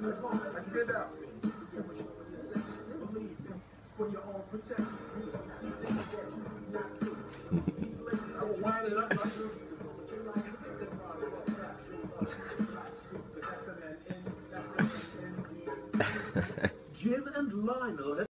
Get out. I will wind it up like Jim and Lionel